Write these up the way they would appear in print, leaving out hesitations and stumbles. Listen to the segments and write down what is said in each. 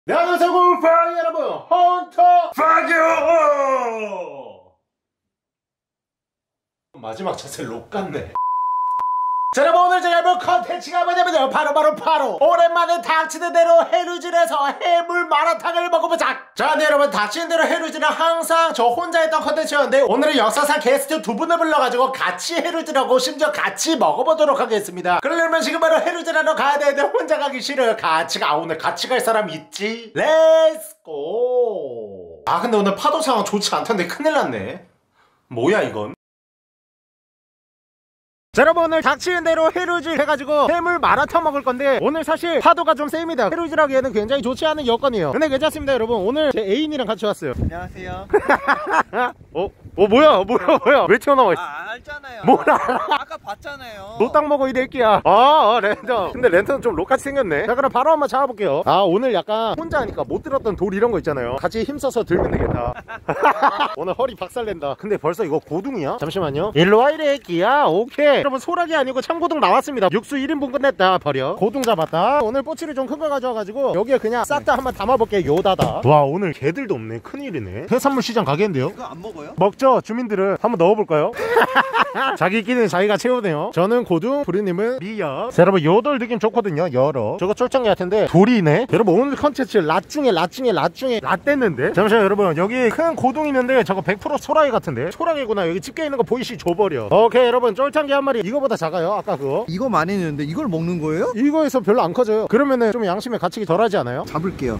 네, 안녕하세요 골프 여러분, 헌터 파교. 마지막 자세 록 같네. 자, 여러분, 오늘 제가 해볼 컨텐츠가 뭐냐면요, 바로 오랜만에 닥치는 대로 해루질에서 해물 마라탕을 먹어보자. 자, 네, 여러분, 닥치는 대로 해루질은 항상 저 혼자 했던 컨텐츠였는데 오늘은 역사상 게스트 두 분을 불러가지고 같이 해루질하고 심지어 같이 먹어보도록 하겠습니다. 그러려면 지금 바로 해루질하러 가야 되는데 혼자 가기 싫어요. 오늘 같이 갈 사람 있지? 렛츠고. 아, 근데 오늘 파도 상황 좋지 않던데 큰일 났네. 뭐야 이건? 자, 여러분, 오늘 닥치는 대로 해루질 해가지고 해물 마라탕 먹을 건데 오늘 사실 파도가 좀 셉니다. 해루질하기에는 굉장히 좋지 않은 여건이에요. 근데 괜찮습니다. 여러분, 오늘 제 애인이랑 같이 왔어요. 안녕하세요. 뭐야 왜 튀어나와 있어? 알잖아요. 뭐라? 아까 봤잖아요. 너 딱 먹어 이 새끼야. 렌턴. 근데 렌턴은 좀 록같이 생겼네. 자, 그럼 바로 한번 잡아볼게요. 오늘 약간 혼자 하니까 못 들었던 돌 이런 거 있잖아요. 같이 힘써서 들면 되겠다. 오늘 허리 박살낸다. 근데 벌써 이거 고둥이야? 잠시만요. 일로와 이 새끼야. 오케이. 여러분, 소라기 아니고 참고둥 나왔습니다. 육수 1인분 끝냈다. 버려. 고둥 잡았다. 오늘 꼬치를 좀 큰 거 가져와가지고 여기에 그냥 싹 다 한번 담아볼게요. 요다다. 와, 오늘 개들도 없네. 큰일이네. 해산물 시장 가겠는데요? 이거 안 먹어요? 먹죠. 주민들은 한번 넣어볼까요? 자기끼리는 자기가 채우네요. 저는 고둥, 부리님은 미역. 자, 여러분, 요돌 느낌 좋거든요. 열어. 저거 쫄짱이 같은데 돌이네. 여러분, 오늘 컨텐츠 辣 중에 辣됐는데. 잠시만요, 여러분. 여기 큰 고둥 있는데 저거 100% 소라기 같은데. 소라기구나. 여기 집게 있는 거 보이시? 줘버려. 오케이, 여러분, 쫄짱이 한 마리. 이거보다 작아요. 아까 그거. 이거 많이 했는데 이걸 먹는 거예요? 이거에서 별로 안 커져요. 그러면은 좀 양심에 갇히기 덜하지 않아요? 잡을게요.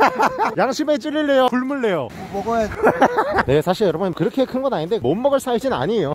양심에 찔릴래요? 굶을래요? 먹어야 네, 사실 여러분 그렇게 큰 건 아닌데 못 먹을 사이즈는 아니에요.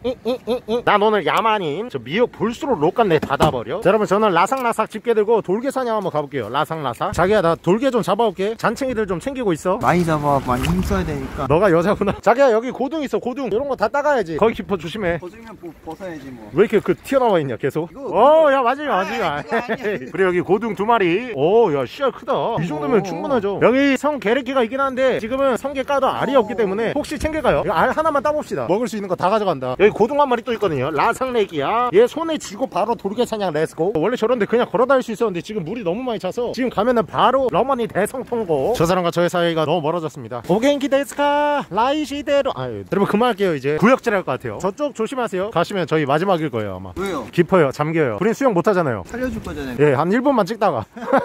난 오늘 야만인. 저 미역 볼수록 록같네. 닫아버려. 자, 여러분, 저는 라삭라삭 집게 들고 돌개 사냥 한번 가볼게요. 라삭라삭. 자기야, 나 돌개 좀 잡아올게. 잔챙이들 좀 챙기고 있어. 많이 잡아. 많이 힘써야 되니까. 너가 여자구나. 자기야, 여기 고둥 있어. 고둥 이런 거 다 따가야지. 거기 깊어. 조심해. 벗으면 벗어야지 뭐. 왜 이렇게 튀어나와 있냐 계속. 야, 맞아요. 그래, 여기 고둥 2마리. 야, 씨알 크다. 이 정도면 충분하죠. 여기 성 게르키가 있긴 한데 지금은 성게 까도 알이 없기 때문에 혹시 챙겨가요. 이거 알 하나만 따봅시다. 먹을 수 있는 거 다 가져간다. 여기 고둥 한 마리 또 있거든요. 라삭레기야. 얘 손에 쥐고 바로 돌개 사냥 렛츠고. 원래 저런데 그냥 걸어다닐 수 있었는데 지금 물이 너무 많이 차서 지금 가면은 바로 러머니 대성통고. 저 사람과 저의 사이가 너무 멀어졌습니다. 오겐키 데스카 라이시대로. 여러분, 그만할게요. 이제 구역질 할 것 같아요. 저쪽 조심하세요. 가시면 저희 마지막일 거예요 아마. 왜요? 깊어요. 잠겨요. 우린 수영 못하잖아요. 살려줄 거잖아요. 예, 한 1분만 찍다가.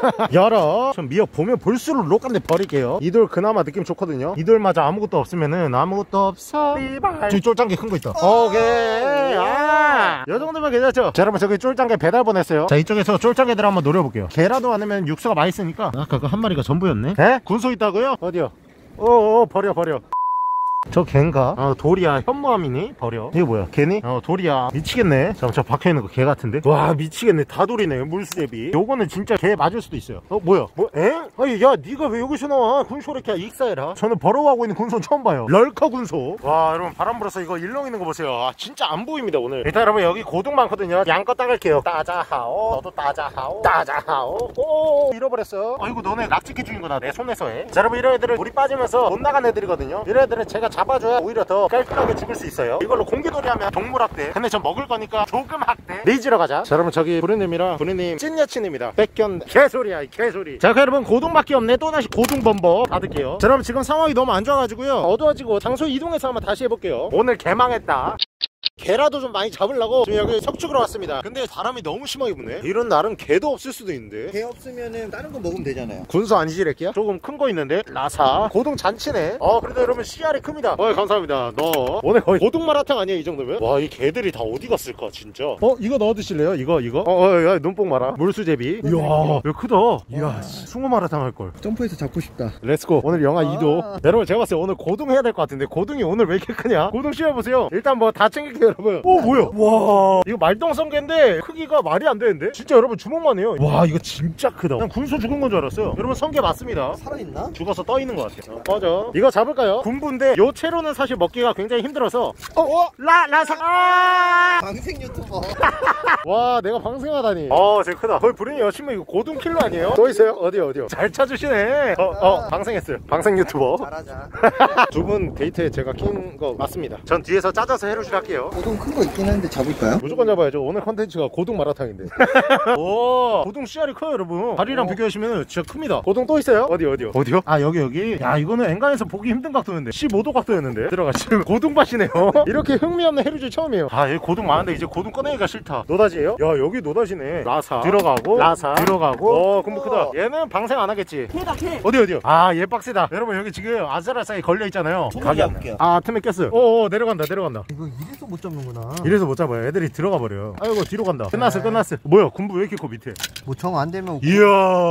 열어. 전 미역 보면 볼수록 록한데 버릴게요. 이 돌 그나마 느낌 좋거든요. 이 돌마저 아무것도 없으면은 아무것도 없어. 저기 쫄짱게 큰 거 있다. 오케이. 요 정도면 괜찮죠? 자, 여러분, 저기 쫄짱게 배달 보냈어요. 자, 이쪽에서 쫄짱게들 한번 노려볼게요. 개라도 아니면 육수가 맛있으니까. 아까 그 한 마리가 전부였네. 에? 군소 있다고요? 어디요? 버려. 저 갠가? 돌이야. 현무암이니? 버려. 이거 뭐야? 개니? 돌이야. 미치겠네. 저 박혀있는 거 개 같은데? 와, 미치겠네. 다 돌이네. 물수제비. 요거는 진짜 개 맞을 수도 있어요. 뭐야? 야, 니가 왜 여기서 나와? 군소래끼야. 익사해라. 저는 버러워하고 있는 군소 처음 봐요. 럴커 군소. 와, 여러분, 바람 불어서 이거 일렁 있는 거 보세요. 진짜 안 보입니다 오늘. 일단 여러분, 여기 고둥 많거든요. 양껏 따갈게요. 따자하오. 너도 따자하오. 잃어버렸어. 이거 너네 락지게 주인 거다. 내 손에서 해. 자, 여러분, 이런 애들은 물이 빠지면서 못 나간 애들이거든요. 이런 애들은 제가 잡아줘야 오히려 더 깔끔하게 죽을 수 있어요. 이걸로 공기놀이 하면 동물학대. 근데 전 먹을 거니까 조금 학대. 리지러 가자. 자, 여러분, 저기 부르님이랑 부르님 찐여친입니다. 뺏견. 개소리야, 개소리. 자, 여러분, 고둥밖에 없네. 또다시 고둥 범버 받을게요. 자, 여러분, 지금 상황이 너무 안 좋아가지고요. 어두워지고 장소 이동해서 한번 다시 해볼게요. 오늘 개망했다. 개라도 좀 많이 잡으려고 지금 여기 석축으로 왔습니다. 근데 바람이 너무 심하게 부네. 이런 날은 개도 없을 수도 있는데. 개 없으면은 다른 거 먹으면 되잖아요. 군소 아니지 래끼야? 조금 큰 거 있는데. 라사 고둥 잔치네. 그래도 여러분, 씨알이 큽니다. 감사합니다. 오늘 거의 고둥 마라탕 아니에요 이 정도면? 와, 이 개들이 다 어디 갔을까 진짜. 이거 넣어 드실래요? 이거 야, 눈뽕 마라. 물수제비. 이야, 이거 크다. 이야, 숭어 마라탕 할걸. 점프해서 잡고 싶다. 렛츠고. 오늘 영하 2도. 여러분, 제가 봤을 때 오늘 고둥 해야 될 것 같은데 고둥이 오늘 왜 이렇게 크냐? 고둥 씌워보세요. 일단 뭐 다 챙길게요 여러분. 뭐야? 와, 이거 말똥성게인데 크기가 말이 안 되는데? 진짜 여러분, 주먹만 해요. 와, 이거 진짜 크다. 그냥 군소 죽은 건 줄 알았어요. 여러분, 성게 맞습니다. 살아있나? 죽어서 떠 있는 것 같아요. 맞아. 이거 잡을까요? 군부인데 요 채로는 사실 먹기가 굉장히 힘들어서. 라삭. 방생 유튜버. 와, 내가 방생하다니. 제가 크다. 거의 부르니 여친구 이거 고둥 킬러 아니에요? 또 있어요? 어디요? 잘 찾으시네. 방생했어요. 방생 유튜버. 잘하자. 두 분 데이트에 제가 낀 거 맞습니다. 전 뒤에서 짜져서 해루질 할게요. 고동 큰 거 있긴 한데 잡을까요? 무조건 잡아야죠. 오늘 컨텐츠가 고등 마라탕인데. 오, 고등 씨알이 커요, 여러분. 다리랑 비교하시면 진짜 큽니다. 고등 또 있어요? 어디요? 아, 여기. 야, 이거는 엔간에서 보기 힘든 각도였는데. 15도 각도였는데. 들어가. 지금 고등밭이네요. 이렇게 흥미없는 해루질 처음이에요. 아, 여기 고등 많은데 이제 고등 꺼내기가 싫다. 노다지예요? 야, 여기 노다지네. 라사 들어가고, 라사 들어가고. 군부 크다. 얘는 방생 안 하겠지? 캐. 어디요? 아, 얘 빡세다. 여러분, 여기 지금 아슬아슬하게 걸려 있잖아요. 가게 안 돼요. 아, 틈에 꼈어요. 오, 내려간다. 이거 이래서 못 잡는구나. 이래서 못 잡아요. 애들이 들어가 버려요. 아이고, 뒤로 간다. 끝났어. 뭐야, 군부 왜 이렇게 커 밑에? 뭐 정 안 되면 이야,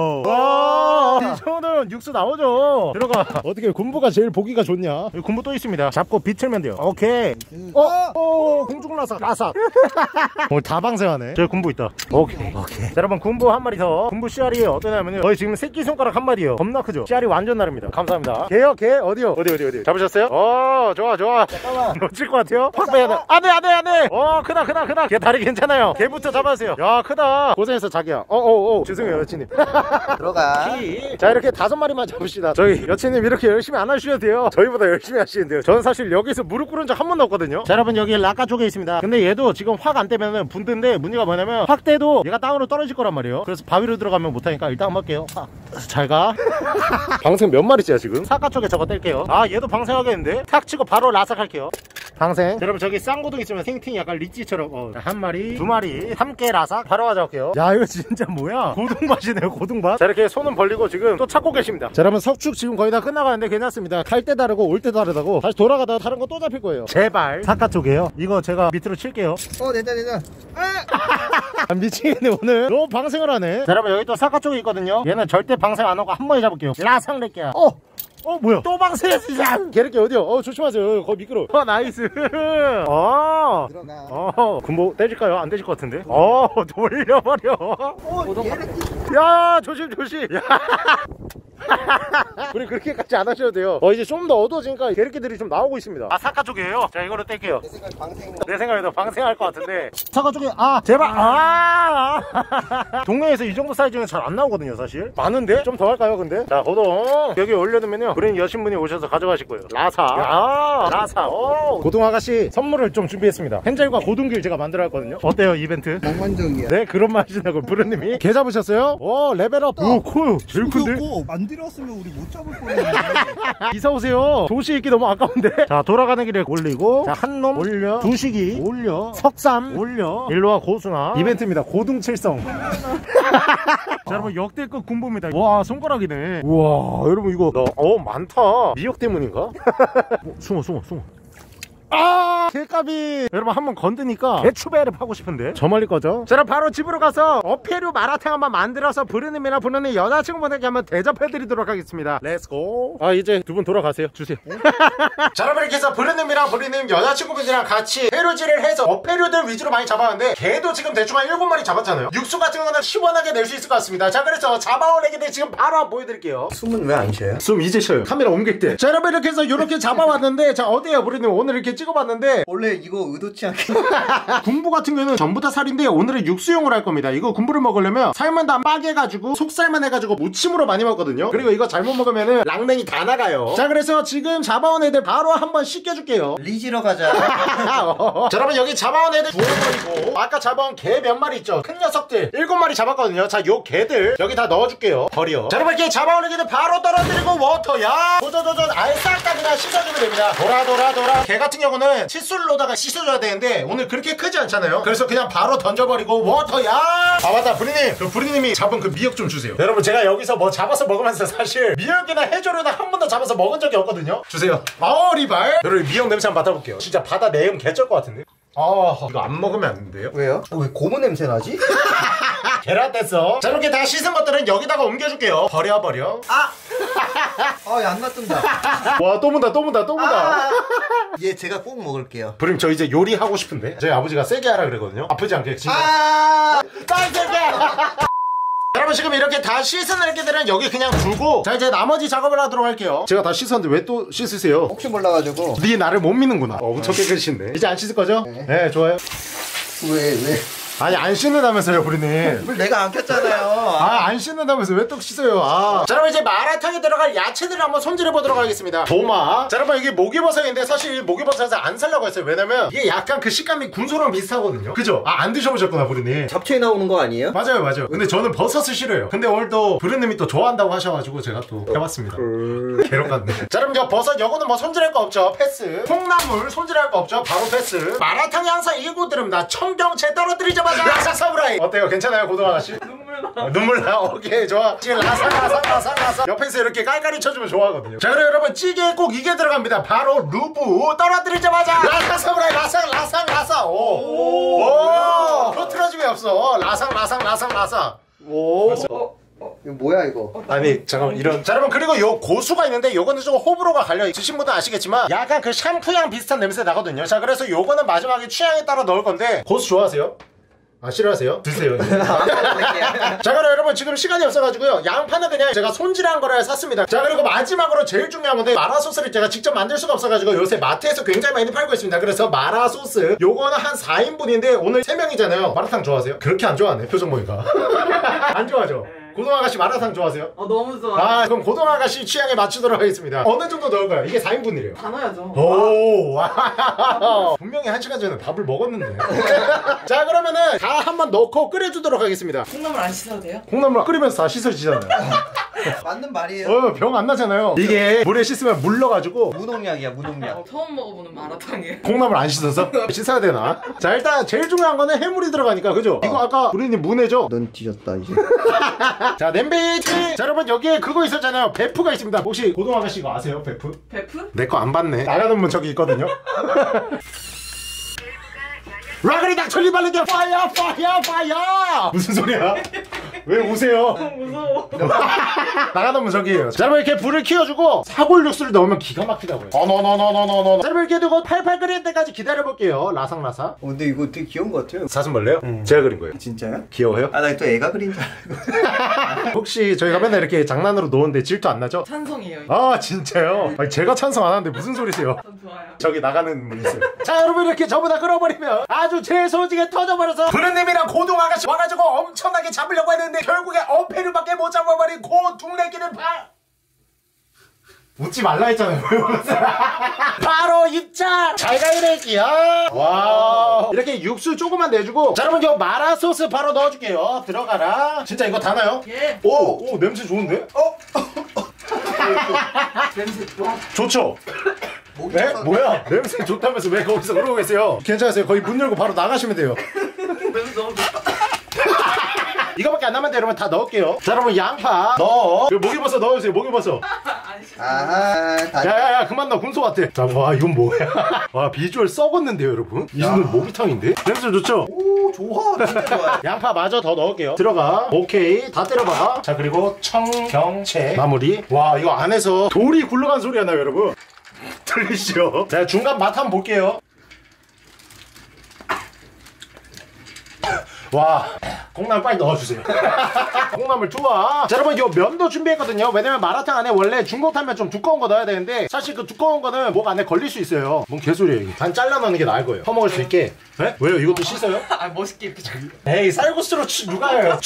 와, 이거는 육수 나오죠. 들어가. 어떻게 군부가 제일 보기가 좋냐? 여기 군부 또 있습니다. 잡고 비틀면 돼요. 오케이. 공중 라삭. 오늘 다 방생하네. 저기 군부 있다. 오케이. 자, 여러분, 군부 한 마리 더. 군부 씨알이 어떠냐면요, 거의 지금 새끼 손가락 한 마리요. 겁나 크죠? 씨알이 완전 다릅니다. 감사합니다. 개요, 개. 어디요? 어디. 잡으셨어요? 좋아. 잠깐만. 놓칠 것 같아요? 확 빼야 돼. 안돼. 크다. 걔 다리 괜찮아요. 걔부터 잡아주세요. 야, 크다. 고생했어, 자기야. 죄송해요, 여친님. 들어가. 자, 이렇게 5마리만 잡읍시다. 저희 여친님 이렇게 열심히 안 하셔도 돼요. 저희보다 열심히 하시는데요. 저는 사실 여기서 무릎 꿇은 적 한 번도 없거든요. 자, 여러분, 여기 라카 쪽에 있습니다. 근데 얘도 지금 확 안 떼면은 분드인데, 문제가 뭐냐면 확 떼도 얘가 땅으로 떨어질 거란 말이에요. 그래서 바위로 들어가면 못하니까 일단 한번 할게요. 잘 가. 방생 몇 마리째야 지금? 사카 쪽에 저거 뗄게요. 아, 얘도 방생하겠는데? 탁 치고 바로 라삭 할게요. 방생. 여러분, 저기 쌍고등 있으면 생팅이 약간 리찌처럼 한 마리, 2마리 함께 라삭 바로 가져올게요. 야, 이거 진짜 뭐야? 고등밭이네요, 고등밭. 자, 이렇게 손은 벌리고 지금 또 찾고 계십니다. 자, 여러분, 석축 지금 거의 다 끝나가는데 괜찮습니다. 갈 때 다르고 올 때 다르다고. 다시 돌아가다가 다른 거 또 잡힐 거예요. 제발. 사카 쪽이에요. 이거 제가 밑으로 칠게요. 된다. 아, 미치겠네 오늘. 너무 방생을 하네. 자, 여러분, 여기 또 사카 쪽에 있거든요. 얘는 절대 방생 안 하고 한 번에 잡을게요. 라삭 낼게요. 뭐야? 또 방생했어. 걔렇게 어디요? 조심하세요. 거기 미끄러워. 나이스. 들어가. 군보 떼질까요? 안 떼질 것 같은데. 돌려버려. 얘를 야, 조심. 야. 우리 그렇게까지 안 하셔도 돼요. 이제 좀 더 어두워지니까 개새끼들이 좀 나오고 있습니다. 아, 사카 쪽이에요. 자, 이거로 뗄게요. 내 생각에도 방생할 것 같은데. 사카 쪽에 제발. 동네에서 이 정도 사이즈는 잘 안 나오거든요, 사실. 많은데 좀 더 할까요? 근데 자, 고동 여기 올려두면요, 그린 여신분이 오셔서 가져가실 거예요. 라사. 라사. 고동 아가씨 선물을 좀 준비했습니다. 헨젤과 고동길 제가 만들어 왔거든요. 어때요, 이벤트? 낭만적이야. 네, 그런 맛이냐고. 부르님이 개 잡으셨어요? 레벨업. 커요. 제일 큰데? 안 들었으면 우리 못 잡을 뻔했는데. 이사오세요. 도시 있기 너무 아까운데. 자, 돌아가는 길에 올리고, 자, 한 놈 올려, 두식이 올려, 석삼 올려, 일로와 고수나. 이벤트입니다. 고등칠성. 자, 여러분, 역대급 군부입니다. 와, 손가락이네. 우와, 여러분, 이거 많다. 미역 때문인가? 숭어. 개까비. 여러분, 한번 건드니까 개추배를 파고 싶은데 저 멀리 거죠. 자, 그럼 바로 집으로 가서 어패류 마라탕 한번 만들어서 부르님이나 부르님 여자친구분에게 한번 대접해드리도록 하겠습니다. 렛츠고. 이제 두 분 돌아가세요. 주세요. 자, 여러분, 이렇게 해서 부르님이랑 부르님 여자친구분이랑 같이 회류질을 해서 어패류들 위주로 많이 잡았는데, 개도 지금 대충 한 7마리 잡았잖아요. 육수 같은 거는 시원하게 낼 수 있을 것 같습니다. 자, 그래서 잡아온 애기들 지금 바로 한번 보여드릴게요. 숨은 왜 안 쉬어요? 숨 이제 쉬어요. 카메라 옮길 때. 자, 여러분, 이렇게 해서 이렇게 잡아왔는데, 자, 어때요, 부르님? 오늘 이렇게 찍어봤는데, 원래 이거 의도치 않게. 군부 같은 경우는 전부 다 살인데 오늘은 육수용으로 할 겁니다. 이거 군부를 먹으려면 삶은 다 빠개가지고 속살만 해가지고 무침으로 많이 먹거든요. 그리고 이거 잘못 먹으면은 랑냉이 다 나가요. 자, 그래서 지금 잡아온 애들 바로 한번 씻겨줄게요. 리지러 가자. 자, 여러분, 여기 잡아온 애들 부어버리고, 아까 잡아온 개 몇 마리 있죠? 큰 녀석들 7마리 잡았거든요. 자, 요 개들 여기 다 넣어줄게요. 버려. 자, 여러분, 이렇게 잡아온 애기들 바로 떨어뜨리고 워터야 도저도저 아예 싹 다 그냥 씻어주면 됩니다. 돌아. 개 같은 경우는 칫솔로다가 씻어줘야 되는데 오늘 그렇게 크지 않잖아요. 그래서 그냥 바로 던져버리고 워터야. 맞다, 부리님. 그 부리님이 잡은 그 미역 좀 주세요. 여러분, 제가 여기서 뭐 잡아서 먹으면서 사실 미역이나 해조류나 한 번도 잡아서 먹은 적이 없거든요. 주세요. 리발. 여러분, 미역 냄새 한번 맡아볼게요. 진짜 바다 내음 개쩔 것 같은데. 이거 안 먹으면 안 돼요? 왜요? 왜 고무 냄새 나지? 계란 뗐어. 자, 이렇게 다 씻은 것들은 여기다가 옮겨줄게요. 버려. 안 놔둔다. 와, 또 문다. 얘 제가 꼭 먹을게요. 부님, 저 이제 요리하고 싶은데 저희 아버지가 세게 하라 그러거든요. 아프지 않게 진짜. 세게. 여러분, 지금 이렇게 다 씻은 애기들은 여기 그냥 두고, 자, 이제 나머지 작업을 하도록 할게요. 제가 다 씻었는데 왜 또 씻으세요? 혹시 몰라가지고. 네 나를 못 믿는구나. 엄청 깨끗이신데. 이제 안 씻을 거죠? 네. 네, 좋아요. 왜? 아니 안 씻는다면서요 부리님. 물 내가 안 켰잖아요. 안 씻는다면서 왜 또 씻어요? 자 여러분 이제 마라탕에 들어갈 야채들을 한번 손질해 보도록 하겠습니다. 도마. 자 여러분 이게 목이버섯인데 사실 목이버섯을 안 살려고 했어요. 왜냐면 이게 약간 그 식감이 군소랑 비슷하거든요. 그죠? 안 드셔보셨구나 부리님. 잡초에 나오는 거 아니에요? 맞아요 맞아요. 근데 저는 버섯을 싫어해요. 근데 오늘 또 부르님이 또 좋아한다고 하셔가지고 제가 또 해봤습니다. 괴롭 같네. 자 여러분 저 버섯 요거는 뭐 손질할 거 없죠. 패스. 콩나물 손질할 거 없죠. 바로 패스. 마라탕이 항상 이곳들입니다. 청경채 떨어뜨리자마자 라삭 사무라이. 어때요? 괜찮아요 고등 아가씨? 눈물 나. 오케이 좋아. 지금 라삭 옆에서 이렇게 깔깔이 쳐주면 좋아하거든요. 자 그럼 여러분 찌개에 꼭 이게 들어갑니다. 바로 루브. 떨어뜨리자마자 라삭 사무라이. 라삭 오 흐트러짐이 없어. 라삭 오. 이거 뭐야 이거? 아니 잠깐만 이런. 자 여러분 그리고 요 고수가 있는데 요거는 좀 호불호가 갈려. 드신 분도 아시겠지만 약간 그 샴푸향 비슷한 냄새 나거든요. 자 그래서 요거는 마지막에 취향에 따라 넣을 건데. 고수 좋아하세요? 싫어하세요? 드세요. 자 그럼 여러분 지금 시간이 없어가지고요 양파는 그냥 제가 손질한 거라 샀습니다. 자 그리고 마지막으로 제일 중요한 건데 마라소스를 제가 직접 만들 수가 없어가지고 요새 마트에서 굉장히 많이 팔고 있습니다. 그래서 마라소스 요거는 한 4인분인데 오늘 3명이잖아요 마라탕 좋아하세요? 그렇게 안 좋아하네 표정 보니까. 안 좋아하죠? 고등아가씨 마라탕 좋아하세요? 너무 좋아. 그럼 고등아가씨 취향에 맞추도록 하겠습니다. 어느 정도 넣을까요? 이게 4인분이래요. 다 넣어야죠. 오, 와우. 분명히 1시간 전에 밥을 먹었는데. 자, 그러면은 다 한번 넣고 끓여주도록 하겠습니다. 콩나물 안 씻어도 돼요? 콩나물 끓이면서 다 씻어지잖아요. 맞는 말이에요. 병 안 나잖아요. 이게 물에 씻으면 물러가지고. 무농약이야 무농약. 처음 먹어보는 마라탕이에요. 콩나물 안 씻어서? 씻어야 되나? 자, 일단 제일 중요한 거는 해물이 들어가니까, 그죠? 이거 아까 우리님 문해죠? 넌 뒤졌다 이제. 자 냄비. 자 여러분 여기에 그거 있었잖아요. 베프가 있습니다. 혹시 고등아가씨 이거 아세요? 베프? 베프? 내 거 안 봤네. 나가는 문 저기 있거든요. 라그리 닥쳐리 바르게 파이어 무슨 소리야? 왜 우세요? 무서워. 나가는 문 저기에요. 자 여러분 이렇게 불을 키워주고 사골 육수를 넣으면 기가 막히다고요. 노노노노노노. 자 여러분 이렇게 두고 팔팔 끓일 때까지 기다려볼게요. 라삭라삭. 근데 이거 되게 귀여운 거 같아요. 사슴벌레요? 제가 그린 거예요. 진짜요? 귀여워요? 나 또 애가 그린 줄 알고. 혹시 저희가 맨날 이렇게 장난으로 놓는데 질투 안 나죠? 찬성이에요. 이거. 진짜요? 아니, 제가 찬성 안 하는데 무슨 소리세요? 전 좋아요. 저기 나가는 분 있어요. 자 여러분 이렇게 전부 다 끌어버리면 아주 재소지게 터져버려서 부르님이랑 고등아가씨 와가지고 엄청나게 잡으려고 했는데 결국에 어패류밖에 못 잡아버린 고둥래기는 웃지 말라 했잖아요. 바로 입장. 잘가 이래기야. 와 이렇게 육수 조금만 내주고. 자 여러분 이거 마라소스 바로 넣어줄게요. 들어가라. 진짜 이거 다 나요? 예. 오 냄새 좋은데? 냄새 좋아. 좋죠? 네? 뭐야? 냄새 좋다면서 왜 거기서 그러고 계세요? 괜찮으세요? 거의 문 열고 바로 나가시면 돼요. 냄새 너무 좋다. 이거밖에 안 남았는데 여러분 다 넣을게요. 자 여러분 양파 넣어. 그리고 목이버섯 넣어주세요. 목이버섯. 안 씻어. 야야야 그만 넣어. 군소 같아. 자 와 이건 뭐야. 와 비주얼 썩었는데요 여러분. 이 정도는 목이탕인데? 냄새 좋죠? 오 좋아 진짜 좋아. 양파 마저 더 넣을게요. 들어가. 오케이 다 때려봐. 자 그리고 청경채 마무리. 와 이거 안에서 돌이 굴러간 소리가 나요 여러분. 들리시죠? 자 중간 맛 한번 볼게요. 와 콩나물 빨리 넣어주세요. 콩나물 투하. 자 여러분 요 면도 준비했거든요. 왜냐면 마라탕 안에 원래 중국탕면 좀 두꺼운 거 넣어야 되는데 사실 그 두꺼운 거는 목 안에 걸릴 수 있어요. 뭔 개소리예요 이게. 반 잘라 넣는 게 나을 거예요. 퍼먹을 수 있게. 네? 왜요? 이것도 씻어요? 멋있게 이렇게 잘. 에이 쌀국수로 누가 해요?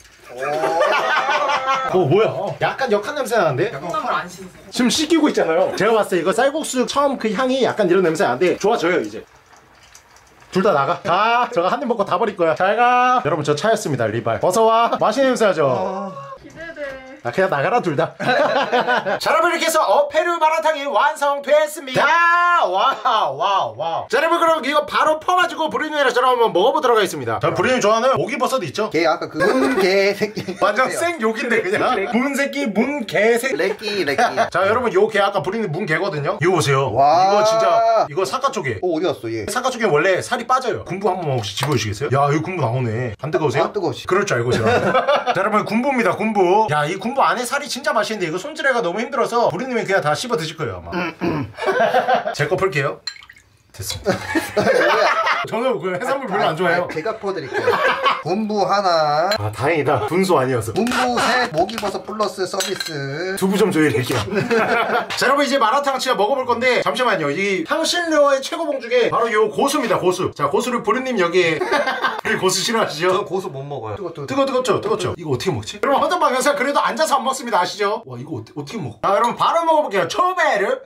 뭐야? 약간 역한 냄새 나는데? 콩나물 안 씻어요. 지금 씻기고 있잖아요. 제가 봤을 때 이거 쌀국수 처음 그 향이 약간 이런 냄새 나는데 좋아져요 이제. 둘 다 나가. 가. 저거 한 입 먹고 다 버릴 거야. 잘 가. 여러분 저 차였습니다. 리발. 어서와. 맛있는 냄새 하죠? 기대돼. 그냥 나가라 둘 다. 자 여러분 이렇게 해서 어패류 마라탕이 완성됐습니다. 와우. 자 여러분 그럼 이거 바로 퍼가지고 부리님이랑 저랑 한번 먹어보도록 하겠습니다. 저 부리님 좋아하는 오기버섯 있죠? 걔 아까 그 문개새끼. 완전 생 욕인데 그냥. 문새끼 문개새끼. 렉기. 자 여러분 요 개 아까 부리님 문개거든요. 이거 보세요. 와. 이거 진짜 이거 사과쪽에. 어디 갔어 얘? 사과쪽에 원래 살이 빠져요. 군부 한 번만 혹시 집어주시겠어요? 야 이거 군부 나오네. 안 뜨거우세요? 뜨거우시. 그럴 줄 알고 제가. 자 여러분 군부입니다 군부. 야 이 군부 안에 살이 진짜 맛있는데 이거 손질해가 너무 힘들어서 부리님이 그냥 다 씹어 드실 거예요 아마. 제 거 풀게요. 됐습니다. 뭐야? 저는 그 해산물 별로 안 좋아해요. 제가 퍼드릴게요. 분부 하나, 아 다행이다. 분수 아니어서. 분부 셋, 목이버섯 플러스 서비스. 두부 좀 조여드릴게요. 자 여러분 이제 마라탕 진짜 먹어볼 건데 잠시만요. 이 향신료의 최고봉 중에 바로 요 고수입니다. 고수. 자 고수를 부르님 여기에 고수 싫어하시죠? 저 고수 못 먹어요. 뜨겁죠? 뜨겁죠? 이거 어떻게 먹지? 여러분 허전방 영상 그래도 앉아서 안 먹습니다. 아시죠? 와 이거 어떻게 먹어? 자 여러분 바로 먹어볼게요. 초베르.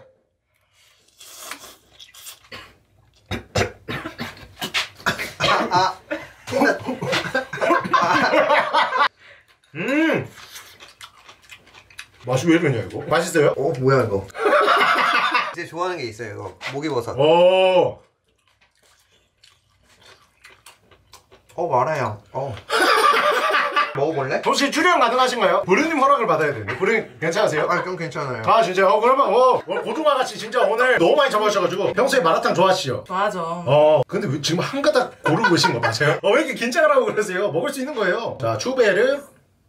맛이 왜 이러냐 이거? 맛있어요? 뭐야 이거? 이제 좋아하는 게 있어요 이거. 목이버섯. 오. 말아요. 먹어볼래? 혹시 출연 가능하신가요? 부르님 허락을 받아야 되는데 부르님 괜찮으세요? 좀 괜찮아요. 아 진짜요? 그러면 오늘 고등어같이 진짜 오늘 너무 많이 잡아주셔가지고 평소에 마라탕 좋아하시죠? 좋아하죠. 근데 왜 지금 한 가닥 고르고 계신 거 맞아요? 왜 이렇게 긴장을 하고 그러세요? 먹을 수 있는 거예요. 자 추베르.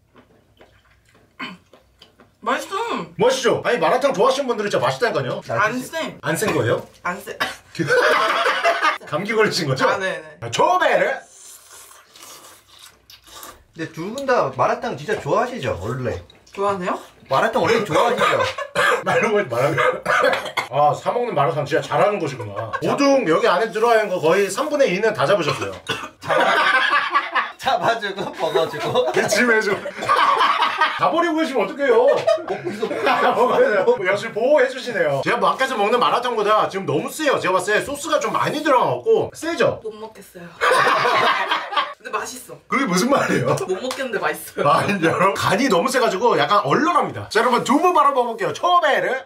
맛있어. 멋있죠? 아니 마라탕 좋아하시는 분들은 진짜 맛있다니까요. 안 쎄. 안 센 거예요? 안 쎄. 감기 걸리신 거죠? 아 네네. 초베르. 근데 두 분 다 마라탕 진짜 좋아하시죠? 원래 좋아하세요? 마라탕 원래 좋아하시죠? 말하는 아 사먹는 마라탕 진짜 잘하는 곳이구나. 모든 여기 안에 들어와 있는 거 거의 3분의 2는 다 잡으셨어요. 잡아주고 먹어주고 기침해줘. 가버리고 계시면 어떡해요? 역시 보호해주시네요. 제가 뭐 아까 전 먹는 마라탕보다 지금 너무 세요. 제가 봤을 때 소스가 좀 많이 들어가고 세죠? 못 먹겠어요. 근데 맛있어. 그게 무슨 말이에요? 못 먹겠는데 맛있어요. 아니요. 간이 너무 세가지고 약간 얼얼합니다. 자 여러분 두부 바로 먹어볼게요. 초베르.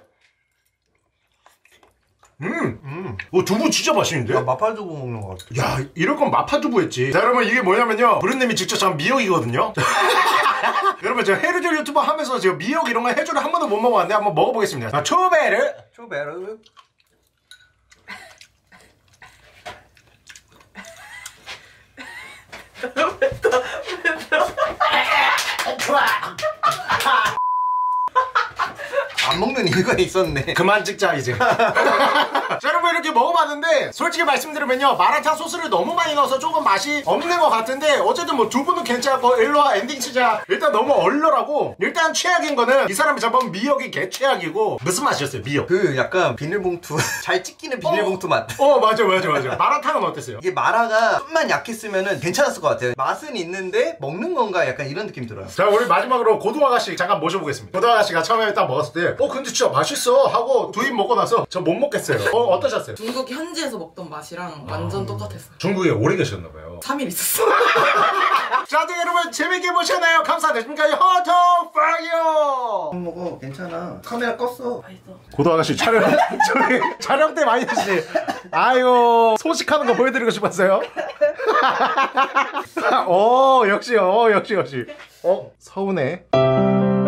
두부 진짜 맛있는데? 마팔두부 먹는 것 같아. 야 이럴 건 마파두부 했지. 자 여러분 이게 뭐냐면요 부르님이 직접 전 미역이거든요. 여러분 제가 해루질 유튜버 하면서 제가 미역 이런 거 해주를 한 번도 못 먹어봤는데 한번 먹어보겠습니다. 자 초베르. 초베르. 안 먹는 이유가 있었네. 그만 찍자 이제. 자 여러분 이렇게 먹어봤는데 솔직히 말씀드리면요 마라탕 소스를 너무 많이 넣어서 조금 맛이 없는 것 같은데 어쨌든 뭐 두부는 괜찮고 일로와 엔딩 치자. 일단 너무 얼얼하고 일단 최악인 거는 이 사람이 잡은 미역이 개 최악이고. 무슨 맛이었어요 미역? 그 약간 비닐봉투 잘 찍히는 비닐봉투 맛. 맞아. 마라탕은 어땠어요? 이게 마라가 좀만 약했으면 괜찮았을 것 같아요. 맛은 있는데 먹는 건가 약간 이런 느낌이 들어요. 자 우리 마지막으로 고등어 아가씨 잠깐 모셔보겠습니다. 고등어 아가씨가 처음에 딱 먹었을 때 근데 진짜 맛있어 하고 두 입 먹고 나서 저 못 먹겠어요. 어떠셨어요? 중국 현지에서 먹던 맛이랑 완전 똑같았어요. 중국에 오래 계셨나봐요. 3일 있었어. 자 여러분 재밌게 보셨나요? 감사합니다. 허통 파이어. 먹어 괜찮아. 카메라 껐어. 맛있어. 고도 아가씨 촬영 저희 촬영 때 많이 하시지. 아유 소식하는 거 보여드리고 싶었어요. 역시 서운해.